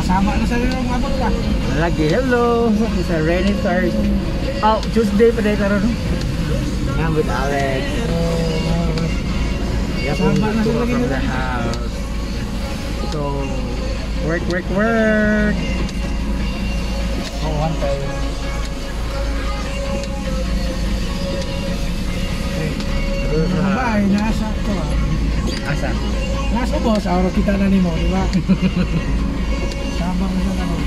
Sama na sa rin mabot ka. Lagi, hello. It's a rainy Thursday. Oh, Tuesday pa dahil karon. I'm with Alex. Yeah, Sama na sila from the house. So, work. Oh, one time. Bahay, nasa ko Asa? Nasa boss, araw kita na ni mo, di ba? Sama mo sa ano.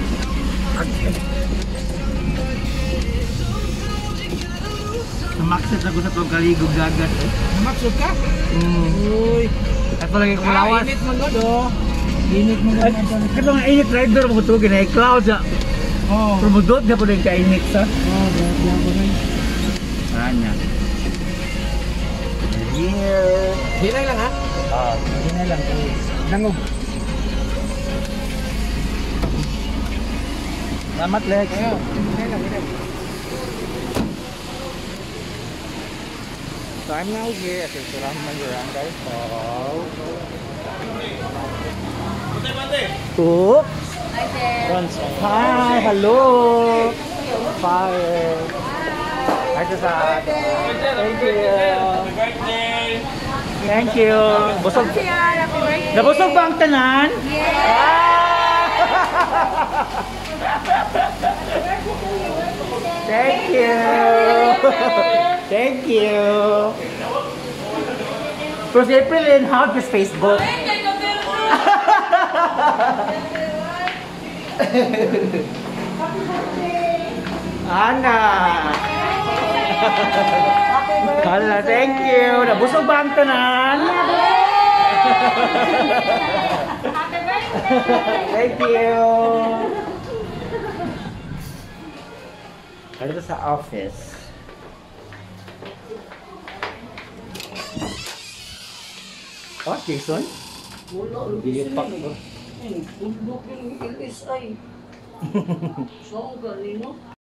Namaksat ako sa itong kaligog dagat. Namaksud ka? Uy. Ito lagi kumalawas. Init mo god, oh. Init mo god. Ito nga init rider mo ito, ginay clouds. Oh. Promodot na po din kainit sa. Oh, biya ko na. Ano? Here. Hinay lang ha? Hinay lang. Nangog. Salamat, Lex. Ayo, hinay lang, hinay. So I'm now here at the Suraman Barangay Hall. Oops. Hi there. Hi, hello. Fire. Hi, Sasad. Thank you. Thank you. Busog. Happy birthday. Nabusog ba ang tanan? Thank you. Thank you. Pero si April in how is Facebook? Ana. Hala, thank you. Nabusog ba ang tanan? Happy birthday. Thank you. Dito sa office. Oh, Jason? Wala, Gipak ko. Bundok yung LSI. Saan galing, no?